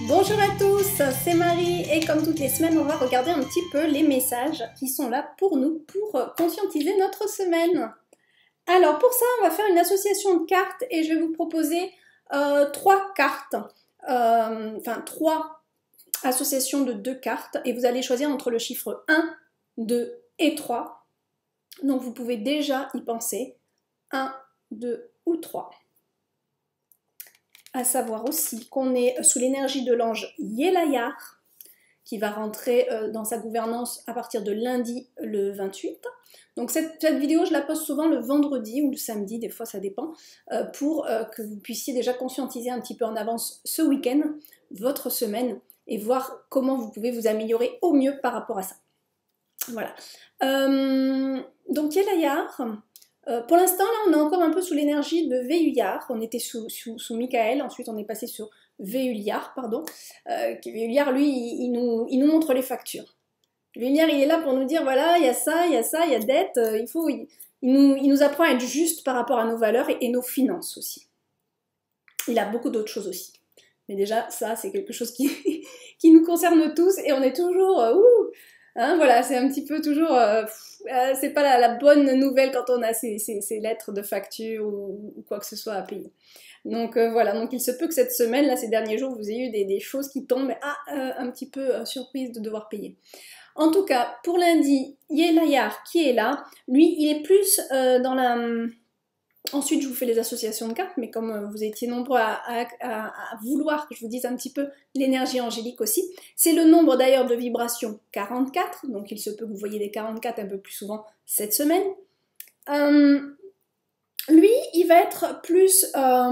Bonjour à tous, c'est Marie et comme toutes les semaines, on va regarder un petit peu les messages qui sont là pour nous, pour conscientiser notre semaine. Alors pour ça, on va faire une association de cartes et je vais vous proposer trois cartes, trois associations de 2 cartes et vous allez choisir entre le chiffre 1, 2 et 3. Donc vous pouvez déjà y penser, 1, 2 ou 3. À savoir aussi qu'on est sous l'énergie de l'ange Yelayar, qui va rentrer dans sa gouvernance à partir de lundi le 28. Donc cette vidéo, je la poste souvent le vendredi ou le samedi, des fois ça dépend, pour que vous puissiez déjà conscientiser un petit peu en avance ce week-end, votre semaine, et voir comment vous pouvez vous améliorer au mieux par rapport à ça. Voilà. Donc Yelayar, pour l'instant, là, on est encore un peu sous l'énergie de Vehuliar. On était sous Michael, ensuite on est passé sur Vehuliar, pardon. Vehuliar, lui, il nous montre les factures. Vehuliar, il est là pour nous dire, voilà, il y a ça, il y a dette, il nous apprend à être juste par rapport à nos valeurs et nos finances aussi. Il a beaucoup d'autres choses aussi. Mais déjà, ça, c'est quelque chose qui nous concerne tous et on est toujours... Hein, voilà, c'est un petit peu toujours... c'est pas la bonne nouvelle quand on a ces lettres de facture ou quoi que ce soit à payer. Donc voilà, donc il se peut que cette semaine, là, ces derniers jours, vous ayez eu des choses qui tombent, un petit peu surprise de devoir payer. En tout cas, pour lundi, Yelayar qui est là, lui, il est plus dans la... Ensuite, je vous fais les associations de cartes, mais comme vous étiez nombreux à vouloir que je vous dise un petit peu l'énergie angélique aussi, c'est le nombre d'ailleurs de vibrations 44, donc il se peut que vous voyez les 44 un peu plus souvent cette semaine. Lui, il va être plus...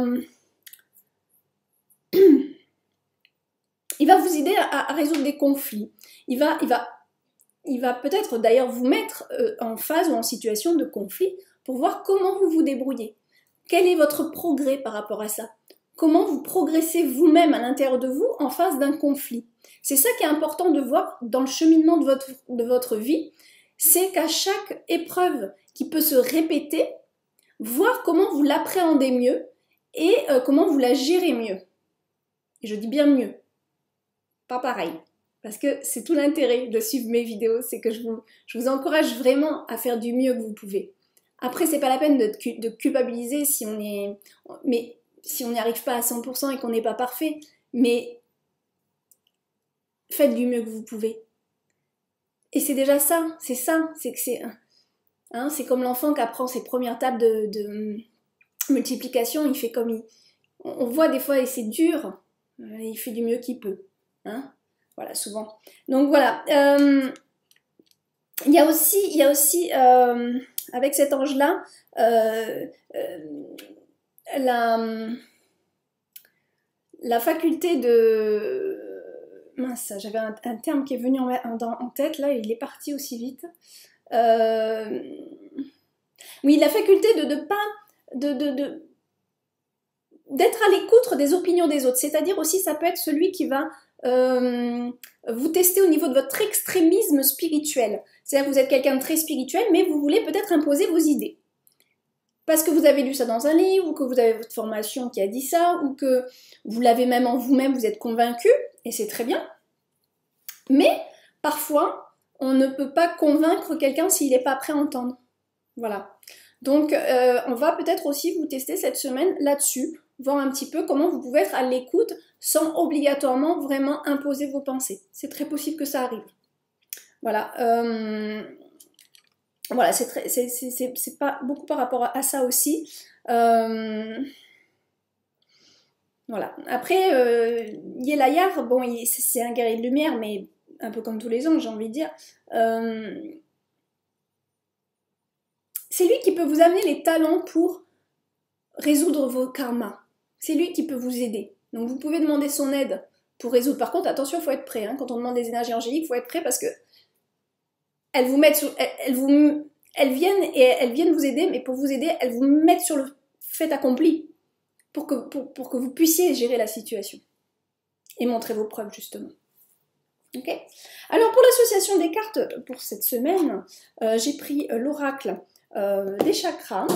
il va vous aider à résoudre des conflits. Il va peut-être d'ailleurs vous mettre en phase ou en situation de conflit pour voir comment vous vous débrouillez. Quel est votre progrès par rapport à ça? Comment vous progressez vous-même à l'intérieur de vous en face d'un conflit? C'est ça qui est important de voir dans le cheminement de votre vie, c'est qu'à chaque épreuve qui peut se répéter, voir comment vous l'appréhendez mieux et comment vous la gérez mieux. Et je dis bien mieux, pas pareil. Parce que c'est tout l'intérêt de suivre mes vidéos, c'est que je vous encourage vraiment à faire du mieux que vous pouvez. Après, c'est pas la peine de culpabiliser si on n'y arrive pas à 100% et qu'on n'est pas parfait, mais faites du mieux que vous pouvez. Et c'est déjà ça, c'est comme l'enfant qui apprend ses premières tables de multiplication, il fait comme on voit des fois et c'est dur, il fait du mieux qu'il peut, hein. Voilà, souvent. Donc voilà. Il y a aussi avec cet ange-là, la faculté de... Mince, j'avais un terme qui est venu en tête, là, il est parti aussi vite. Oui, la faculté d'être à l'écoute des opinions des autres. C'est-à-dire aussi, ça peut être celui qui va... vous testez au niveau de votre extrémisme spirituel. C'est-à-dire que vous êtes quelqu'un de très spirituel, mais vous voulez peut-être imposer vos idées. Parce que vous avez lu ça dans un livre, ou que vous avez votre formation qui a dit ça, ou que vous l'avez même en vous-même, vous êtes convaincu, et c'est très bien. Mais, parfois, on ne peut pas convaincre quelqu'un s'il n'est pas prêt à entendre. Voilà. Donc, on va peut-être aussi vous tester cette semaine là-dessus, voir un petit peu comment vous pouvez être à l'écoute sans obligatoirement vraiment imposer vos pensées. C'est très possible que ça arrive. Voilà. Voilà, c'est pas beaucoup par rapport à ça aussi. Voilà. Après, Yelayar, bon, c'est un guerrier de lumière, mais un peu comme tous les anges, j'ai envie de dire. C'est lui qui peut vous amener les talents pour résoudre vos karmas. C'est lui qui peut vous aider. Donc vous pouvez demander son aide pour résoudre. Par contre, attention, il faut être prêt. Hein. Quand on demande des énergies angéliques, il faut être prêt parce que elles viennent vous aider, mais pour vous aider, elles vous mettent sur le fait accompli pour que vous puissiez gérer la situation et montrer vos preuves, justement. Ok. Alors, pour l'association des cartes pour cette semaine, j'ai pris l'oracle des chakras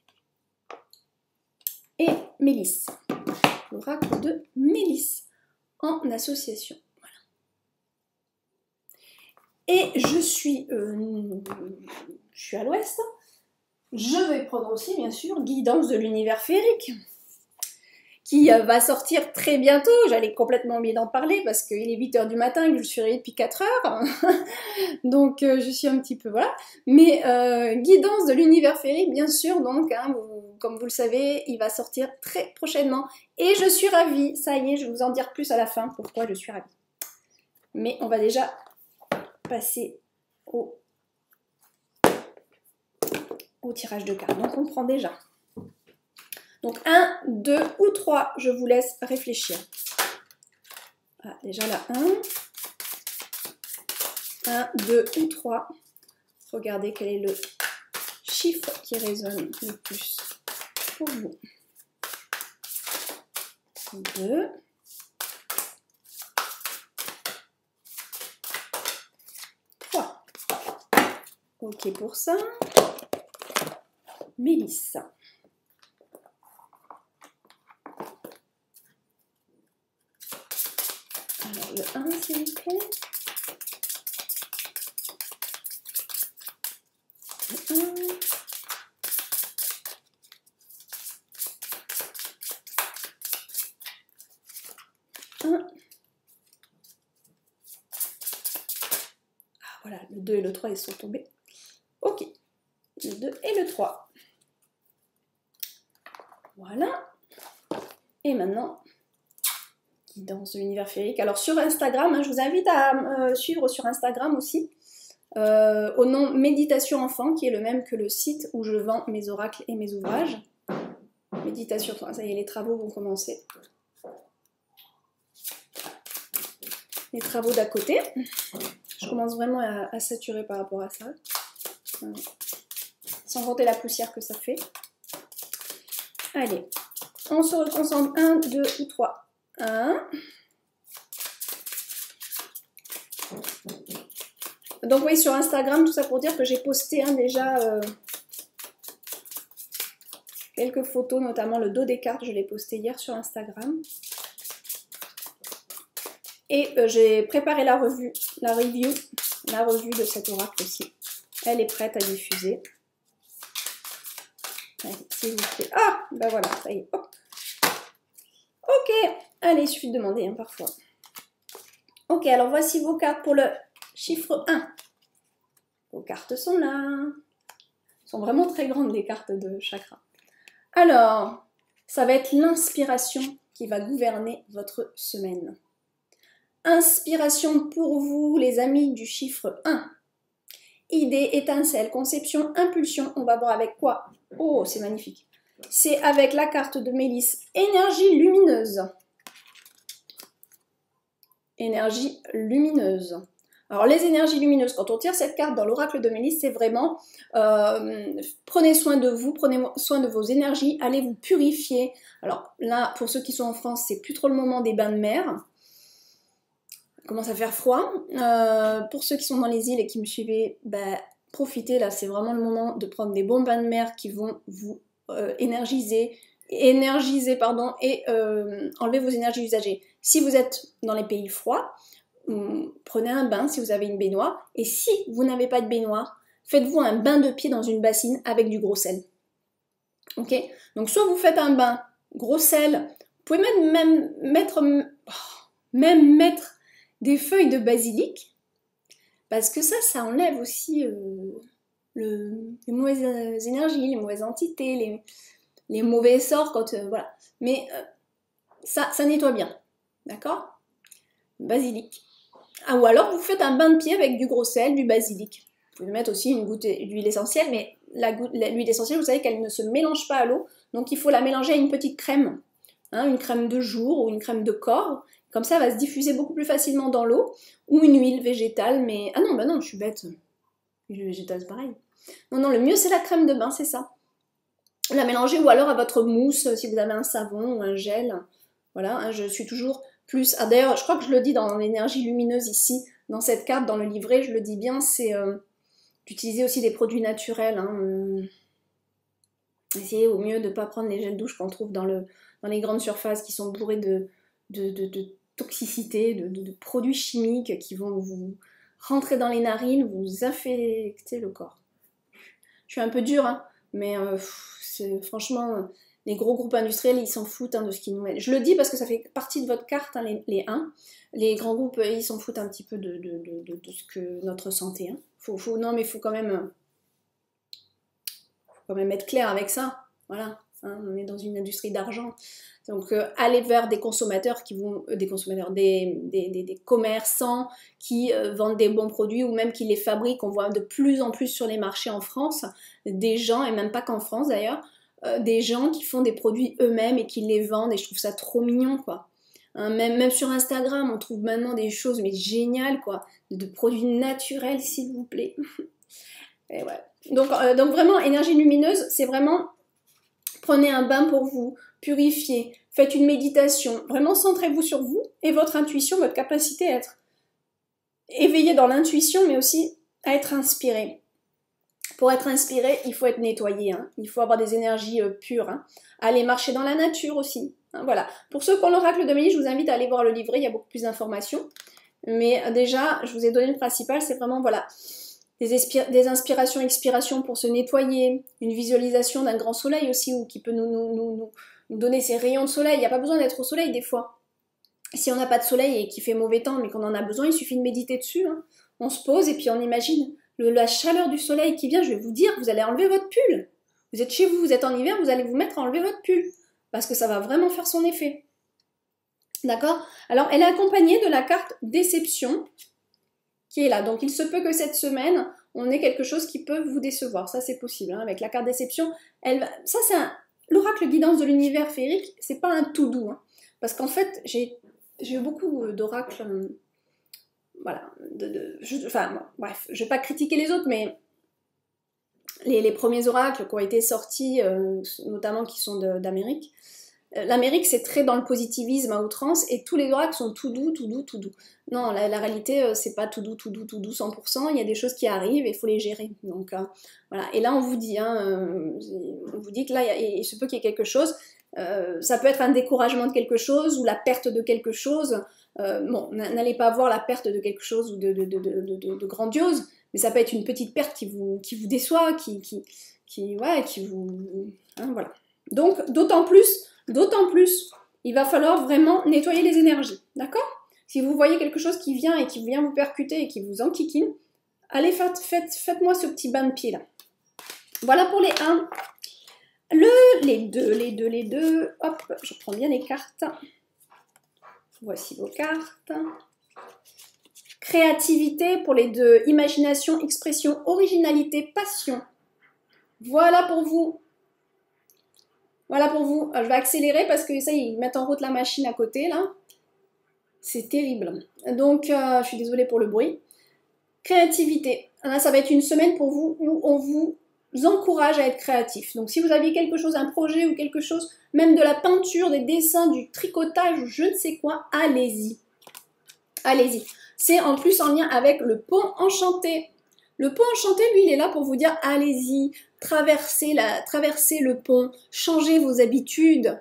et Mélisse. L'oracle de Mélisse. en association. Voilà. Et je suis à l'ouest. Je vais prendre aussi, bien sûr, Guidance de l'univers féerique, qui va sortir très bientôt. J'allais complètement oublier d'en parler parce qu'il est 8 h du matin et que je suis réveillée depuis 4 heures. Donc je suis un petit peu, voilà. Mais Guidance de l'univers féerique, bien sûr, donc, hein, comme vous le savez, il va sortir très prochainement. Et je suis ravie, ça y est, je vais vous en dire plus à la fin pourquoi je suis ravie. Mais on va déjà passer au tirage de cartes. Donc on prend déjà. Donc 1, 2 ou 3, je vous laisse réfléchir. Ah, déjà là, 1, 2 ou 3. Regardez quel est le chiffre qui résonne le plus pour vous. 2. 3. Ok pour ça. Mélissa. Alors le 1 s'il vous plaît. Le 1. Ah voilà, le 2 et le 3 ils sont tombés. Ok. Le 2 et le 3. Voilà. Et maintenant, Guidance de l'univers féerique. Alors sur Instagram, hein, je vous invite à me suivre sur Instagram aussi, au nom Méditation Enfant, qui est le même que le site où je vends mes oracles et mes ouvrages. Méditation, ça y est, les travaux vont commencer. Les travaux d'à côté. Je commence vraiment à saturer par rapport à ça. Sans compter la poussière que ça fait. Allez, on se reconcentre. 1, 2 ou 3. 1. Donc oui, sur Instagram, tout ça pour dire que j'ai posté déjà quelques photos, notamment le dos des cartes, je l'ai posté hier sur Instagram. Et j'ai préparé la review de cet oracle aussi. Elle est prête à diffuser. Allez, s'il vous plaît. Ah, ben voilà, ça y est. Hop. Ok, allez, il suffit de demander hein, parfois. Ok, alors voici vos cartes pour le chiffre 1. Vos cartes sont là. Elles sont vraiment très grandes, les cartes de chakra. Alors, ça va être l'inspiration qui va gouverner votre semaine. Inspiration pour vous, les amis du chiffre 1. Idée, étincelle, conception, impulsion. On va voir avec quoi? Oh, c'est magnifique. C'est avec la carte de Mélisse, énergie lumineuse. Énergie lumineuse. Alors les énergies lumineuses, quand on tire cette carte dans l'oracle de Mélisse, c'est vraiment prenez soin de vous, prenez soin de vos énergies, allez vous purifier. Alors là, pour ceux qui sont en France, c'est plus trop le moment des bains de mer. Il commence à faire froid. Pour ceux qui sont dans les îles et qui me suivez, bah, profitez, là c'est vraiment le moment de prendre des bons bains de mer qui vont vous énergiser et enlever vos énergies usagées. Si vous êtes dans les pays froids, prenez un bain si vous avez une baignoire, et si vous n'avez pas de baignoire, faites-vous un bain de pied dans une bassine avec du gros sel. Ok? Donc soit vous faites un bain gros sel, vous pouvez même mettre des feuilles de basilic, parce que ça enlève aussi les mauvaises énergies, les mauvaises entités, les mauvais sorts, quand voilà. Mais ça nettoie bien, d'accord? Basilic. Ah, ou alors vous faites un bain de pied avec du gros sel, du basilic. Vous pouvez mettre aussi une goutte d'huile essentielle, mais l'huile essentielle, vous savez qu'elle ne se mélange pas à l'eau, donc il faut la mélanger à une petite crème, hein, une crème de jour ou une crème de corps. Comme ça, elle va se diffuser beaucoup plus facilement dans l'eau, ou une huile végétale, mais... Ah non, bah non, je suis bête. L'huile végétale, c'est pareil. Non, le mieux, c'est la crème de bain, c'est ça. La mélanger, ou alors à votre mousse, si vous avez un savon ou un gel. Voilà, hein, je suis toujours plus... Ah, d'ailleurs, je crois que je le dis dans l'énergie lumineuse ici, dans cette carte, dans le livret, je le dis bien, c'est d'utiliser aussi des produits naturels. Hein, essayez au mieux de ne pas prendre les gels douche qu'on trouve dans les grandes surfaces qui sont bourrés de toxicité, de produits chimiques qui vont vous rentrer dans les narines, vous infecter le corps. Je suis un peu dure, hein, mais franchement, les gros groupes industriels, ils s'en foutent hein, de ce qu'ils nous mettent. Je le dis parce que ça fait partie de votre carte, hein, les 1. Les grands groupes, ils s'en foutent un petit peu de ce que notre santé. Hein. Non, mais il faut quand même être clair avec ça. Voilà, hein, on est dans une industrie d'argent. Donc, aller vers des consommateurs qui vont, des commerçants qui vendent des bons produits ou même qui les fabriquent. On voit de plus en plus sur les marchés en France des gens, et même pas qu'en France d'ailleurs, des gens qui font des produits eux-mêmes et qui les vendent. Et je trouve ça trop mignon, quoi. Hein, même sur Instagram, on trouve maintenant des choses mais géniales, quoi, de produits naturels, s'il vous plaît. Et ouais. Donc vraiment, énergie lumineuse, c'est vraiment prenez un bain pour vous, purifiez, faites une méditation, vraiment centrez-vous sur vous et votre intuition, votre capacité à être éveillé dans l'intuition, mais aussi à être inspiré. Pour être inspiré, il faut être nettoyé, hein. Il faut avoir des énergies pures. Hein. Aller marcher dans la nature aussi. Hein, voilà. Pour ceux qui ont l'oracle de Mélie, je vous invite à aller voir le livret, il y a beaucoup plus d'informations. Mais déjà, je vous ai donné le principal, c'est vraiment, voilà, des inspirations, expirations pour se nettoyer, une visualisation d'un grand soleil aussi, ou qui peut nous donner ses rayons de soleil. Il n'y a pas besoin d'être au soleil des fois. Si on n'a pas de soleil et qu'il fait mauvais temps, mais qu'on en a besoin, il suffit de méditer dessus. Hein. On se pose et puis on imagine la chaleur du soleil qui vient. Je vais vous dire, vous allez enlever votre pull. Vous êtes chez vous, vous êtes en hiver, vous allez vous mettre à enlever votre pull. Parce que ça va vraiment faire son effet. D'accord? Alors, elle est accompagnée de la carte déception qui est là. Donc, il se peut que cette semaine, on ait quelque chose qui peut vous décevoir. Ça, c'est possible. Hein. Avec la carte déception, ça, c'est l'oracle guidance de l'univers féerique. C'est pas un tout doux. Hein. Parce qu'en fait, j'ai eu beaucoup d'oracles. Voilà. Bref, je vais pas critiquer les autres, mais les premiers oracles qui ont été sortis, notamment qui sont d'Amérique, l'Amérique, c'est très dans le positivisme à outrance, et tous les oracles sont tout doux, tout doux, tout doux. Non, la réalité, c'est pas tout doux, tout doux, tout doux, 100%. Il y a des choses qui arrivent et il faut les gérer. Donc, voilà. Et là, on vous dit, hein, on vous dit que là, il se peut qu'il y ait quelque chose. Ça peut être un découragement de quelque chose ou la perte de quelque chose. Bon, n'allez pas voir la perte de quelque chose ou de grandiose, mais ça peut être une petite perte qui vous déçoit, qui vous... Hein, voilà. Donc, d'autant plus, il va falloir vraiment nettoyer les énergies, d'accord? Si vous voyez quelque chose qui vient et qui vient vous percuter et qui vous enquiquine, allez, faites-moi ce petit bain de pied là. Voilà pour les 1. Les 2. Hop, je prends bien les cartes. Voici vos cartes. Créativité pour les 2. Imagination, expression, originalité, passion. Voilà pour vous. Voilà pour vous. Je vais accélérer parce que ça, ils mettent en route la machine à côté, là. C'est terrible. Donc, je suis désolée pour le bruit. Créativité. Là, ça va être une semaine pour vous où on vous encourage à être créatif. Donc, si vous aviez quelque chose, un projet ou quelque chose, même de la peinture, des dessins, du tricotage ou je ne sais quoi, allez-y. Allez-y. C'est en plus en lien avec le pont enchanté. Le pont enchanté, lui, il est là pour vous dire, allez-y, traversez le pont, changez vos habitudes,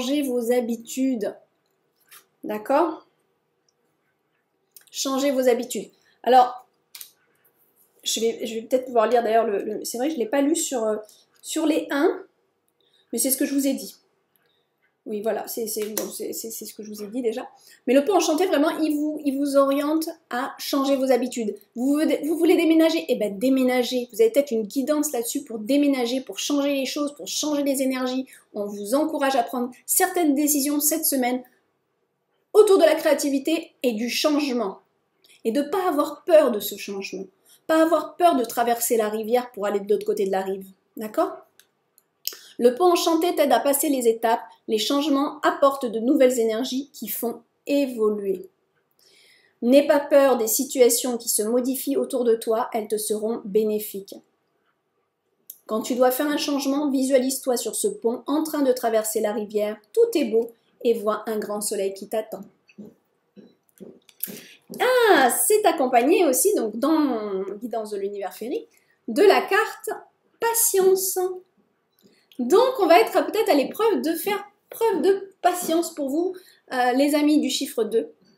D'accord? Changez vos habitudes. Alors, je vais peut-être pouvoir lire d'ailleurs, c'est vrai que je ne l'ai pas lu sur les 1, mais c'est ce que je vous ai dit. Oui, voilà, c'est ce que je vous ai dit déjà. Mais le pont enchanté, vraiment, il vous oriente à changer vos habitudes. Vous voulez déménager? Eh bien, déménagez. Vous avez peut-être une guidance là-dessus pour déménager, pour changer les choses, pour changer les énergies. On vous encourage à prendre certaines décisions cette semaine autour de la créativité et du changement. Et de ne pas avoir peur de ce changement. Pas avoir peur de traverser la rivière pour aller de l'autre côté de la rive. D'accord? Le pont enchanté t'aide à passer les étapes. Les changements apportent de nouvelles énergies qui font évoluer. N'aie pas peur des situations qui se modifient autour de toi, elles te seront bénéfiques. Quand tu dois faire un changement, visualise-toi sur ce pont en train de traverser la rivière. Tout est beau et vois un grand soleil qui t'attend. Ah, c'est accompagné aussi, donc dans Guidance de l'univers féerique, de la carte patience. Donc, on va être peut-être à l'épreuve de faire preuve de patience pour vous, les amis du chiffre 2.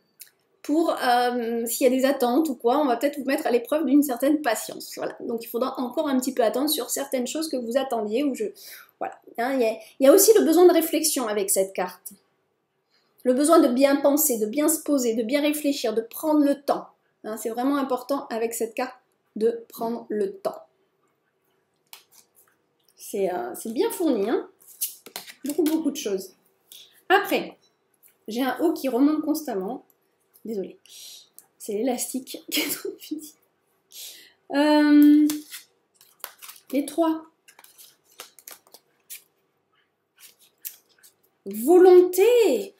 pour s'il y a des attentes ou quoi, on va peut-être vous mettre à l'épreuve d'une certaine patience. Voilà. Donc il faudra encore un petit peu attendre sur certaines choses que vous attendiez. Voilà. Hein, il y a aussi le besoin de réflexion avec cette carte. Le besoin de bien penser, de bien se poser, de bien réfléchir, de prendre le temps. Hein, c'est vraiment important avec cette carte de prendre le temps. C'est bien fourni, hein, beaucoup de choses. Après, j'ai un haut qui remonte constamment. Désolée, c'est l'élastique qui est trop petit. Les 3. Volonté.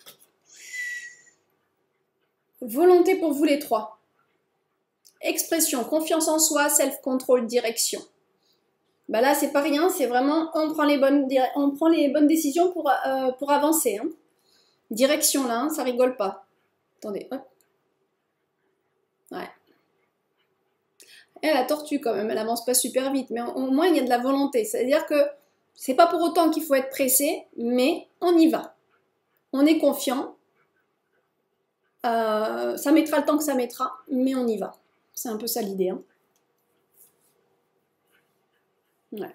Volonté pour vous les 3. Expression, confiance en soi, self-control, direction. Bah là, c'est pas rien, c'est vraiment, on prend les bonnes décisions pour avancer. Hein. Direction, là, hein, ça rigole pas. Attendez, hop. Ouais. Elle, la tortue, quand même, elle avance pas super vite, mais au moins, il y a de la volonté. C'est-à-dire que c'est pas pour autant qu'il faut être pressé, mais on y va. On est confiant. Ça mettra le temps que ça mettra, mais on y va. C'est un peu ça l'idée. Hein. Ouais.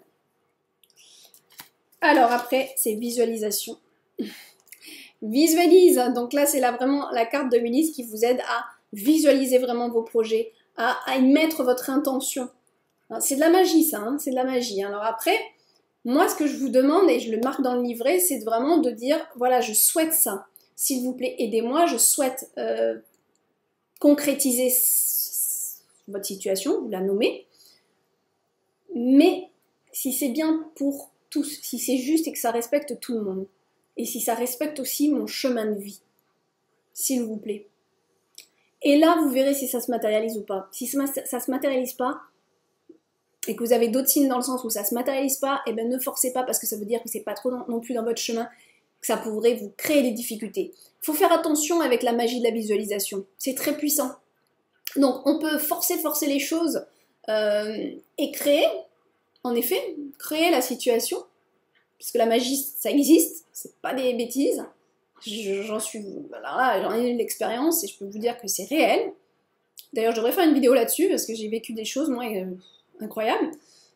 Alors après, c'est visualisation. Visualise. Donc là, c'est vraiment la carte de Ulysse qui vous aide à visualiser vraiment vos projets, à y mettre votre intention. C'est de la magie, ça. Hein, c'est de la magie. Alors après, moi, ce que je vous demande, et je le marque dans le livret, c'est vraiment de dire, voilà, je souhaite ça. S'il vous plaît, aidez-moi. Je souhaite concrétiser votre situation, vous la nommez. Mais si c'est bien pour tous, si c'est juste et que ça respecte tout le monde, et si ça respecte aussi mon chemin de vie, s'il vous plaît. Et là, vous verrez si ça se matérialise ou pas. Si ça se matérialise pas, et que vous avez d'autres signes dans le sens où ça se matérialise pas, eh ben ne forcez pas parce que ça veut dire que c'est pas trop non plus dans votre chemin, que ça pourrait vous créer des difficultés. Il faut faire attention avec la magie de la visualisation. C'est très puissant. Donc, on peut forcer les choses et créer, en effet, créer la situation, puisque la magie, ça existe, c'est pas des bêtises. J'en ai eu l'expérience et je peux vous dire que c'est réel. D'ailleurs, je devrais faire une vidéo là-dessus parce que j'ai vécu des choses, moi, incroyables.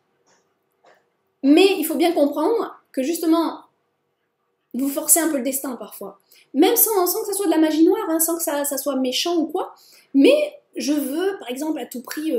Mais il faut bien comprendre que justement, vous forcez un peu le destin parfois. Même sans que ça soit de la magie noire, hein, sans que ça soit méchant ou quoi. Mais je veux, par exemple, à tout prix,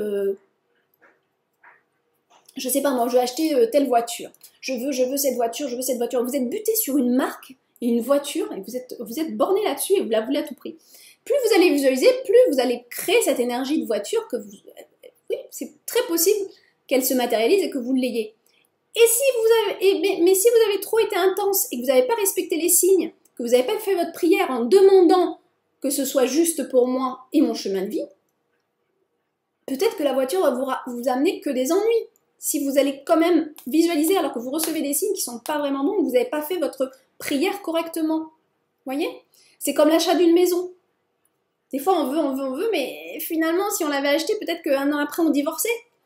je sais pas moi, je veux acheter telle voiture. Je veux cette voiture, je veux cette voiture. Vous êtes buté sur une marque et une voiture et vous êtes borné là-dessus et vous la voulez à tout prix. Plus vous allez visualiser, plus vous allez créer cette énergie de voiture que vous... Oui, c'est très possible qu'elle se matérialise et que vous l'ayez. Et si vous avez, mais si vous avez trop été intense et que vous n'avez pas respecté les signes, que vous n'avez pas fait votre prière en demandant que ce soit juste pour moi et mon chemin de vie, peut-être que la voiture va vous amener que des ennuis. Si vous allez quand même visualiser alors que vous recevez des signes qui ne sont pas vraiment bons, que vous n'avez pas fait votre prière correctement. Vous voyez? C'est comme l'achat d'une maison. Des fois, on veut, mais finalement, si on l'avait acheté, peut-être qu'un an après, on divorçait.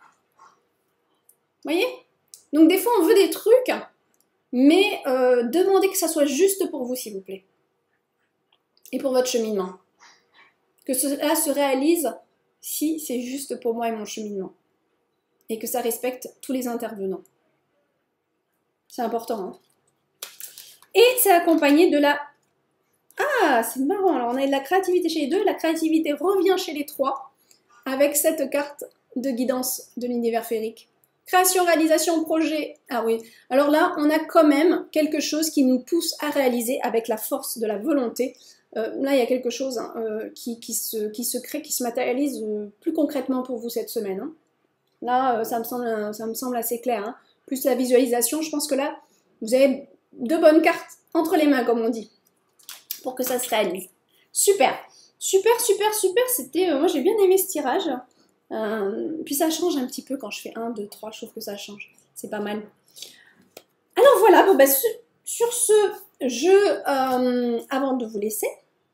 Vous voyez? Donc, des fois, on veut des trucs, mais demandez que ça soit juste pour vous, s'il vous plaît. Et pour votre cheminement. Que cela se réalise si c'est juste pour moi et mon cheminement. Et que ça respecte tous les intervenants. C'est important, hein. Et c'est accompagné de la... Ah, c'est marrant. Alors, on a de la créativité chez les 2. La créativité revient chez les 3 avec cette carte de guidance de l'univers féerique. Création, réalisation, projet. Ah oui. Alors là, on a quand même quelque chose qui nous pousse à réaliser avec la force de la volonté. Là, il y a quelque chose hein, qui se crée, qui se matérialise plus concrètement pour vous cette semaine. Hein. Là, ça me semble assez clair. Hein. Plus la visualisation, je pense que là, vous avez de bonnes cartes entre les mains, comme on dit, pour que ça se réalise. Super, super, super, super. C'était, moi, j'ai bien aimé ce tirage. Puis ça change un petit peu quand je fais 1, 2, 3. Je trouve que ça change. C'est pas mal. Alors voilà, bon, bah, sur ce jeu, avant de vous laisser,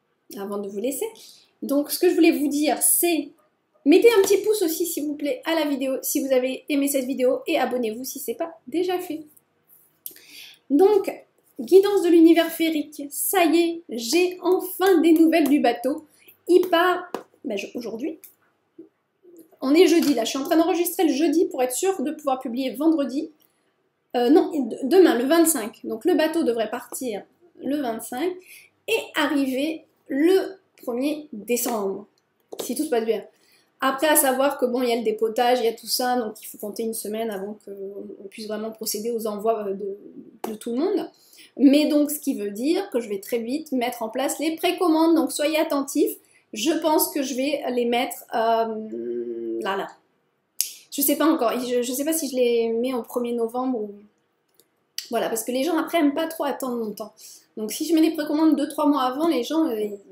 donc ce que je voulais vous dire, c'est mettez un petit pouce aussi, s'il vous plaît, à la vidéo si vous avez aimé cette vidéo et abonnez-vous si ce n'est pas déjà fait. Donc, guidance de l'univers féerique, ça y est, j'ai enfin des nouvelles du bateau il part aujourd'hui. On est jeudi là, je suis en train d'enregistrer le jeudi pour être sûr de pouvoir publier vendredi. Non, demain, le 25. Donc le bateau devrait partir le 25 et arriver le 1er décembre, si tout se passe bien. Après, à savoir que bon, il y a le dépotage, il y a tout ça, donc il faut compter une semaine avant qu'on puisse vraiment procéder aux envois de tout le monde. Mais donc, ce qui veut dire que je vais très vite mettre en place les précommandes, donc soyez attentifs. Je pense que je vais les mettre là. Je sais pas encore, je sais pas si je les mets au 1er novembre ou... Voilà, parce que les gens après aiment pas trop attendre longtemps. Donc si je mets les précommandes 2-3 mois avant, les gens...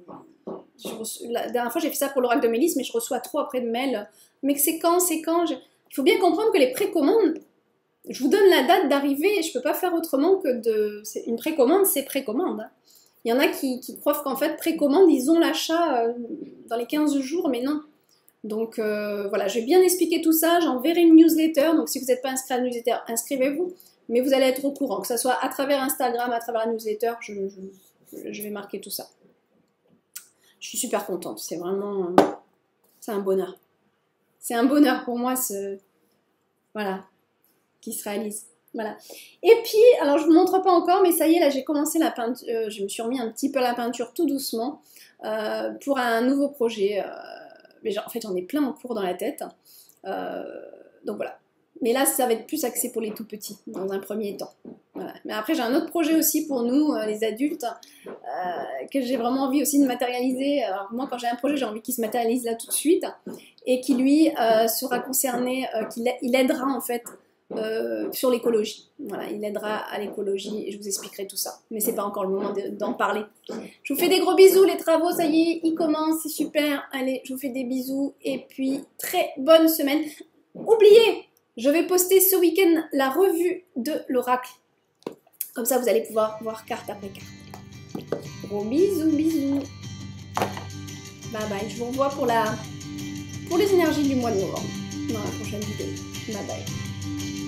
la dernière fois j'ai fait ça pour l'oracle de Mélisse, mais je reçois trop après de mails. Mais c'est quand Il faut bien comprendre que les précommandes, je vous donne la date d'arrivée, je peux pas faire autrement que de... Une précommande, c'est précommande. Hein. Il y en a qui croient qu'en fait, précommande, ils ont l'achat dans les 15 jours, mais non. Donc voilà, je vais bien expliquer tout ça, j'enverrai une newsletter, donc si vous n'êtes pas inscrit à la newsletter, inscrivez-vous, mais vous allez être au courant, que ce soit à travers Instagram, à travers la newsletter, je vais marquer tout ça. Je suis super contente, c'est vraiment, c'est un bonheur. C'est un bonheur pour moi, voilà, qui se réalise. Voilà. Et puis, alors je ne vous montre pas encore, mais ça y est, là j'ai commencé la peinture, je me suis remis un petit peu à la peinture tout doucement pour un nouveau projet. Mais en fait, j'en ai plein en cours dans la tête. Donc voilà. Mais là, ça va être plus axé pour les tout petits, dans un premier temps. Voilà. Mais après, j'ai un autre projet aussi pour nous, les adultes, que j'ai vraiment envie aussi de matérialiser. Alors moi, quand j'ai un projet, j'ai envie qu'il se matérialise là tout de suite, et qui lui sera concerné, il aidera en fait sur l'écologie. Voilà, il aidera à l'écologie et je vous expliquerai tout ça. Mais c'est pas encore le moment d'en parler. Je vous fais des gros bisous, les travaux, ça y est, ils commencent, c'est super. Allez, je vous fais des bisous et puis très bonne semaine. Oubliez, je vais poster ce week-end la revue de l'oracle. Comme ça, vous allez pouvoir voir carte après carte. Gros bisous, bisous. Bye bye, je vous revois pour les énergies du mois de novembre dans la prochaine vidéo. Bye bye.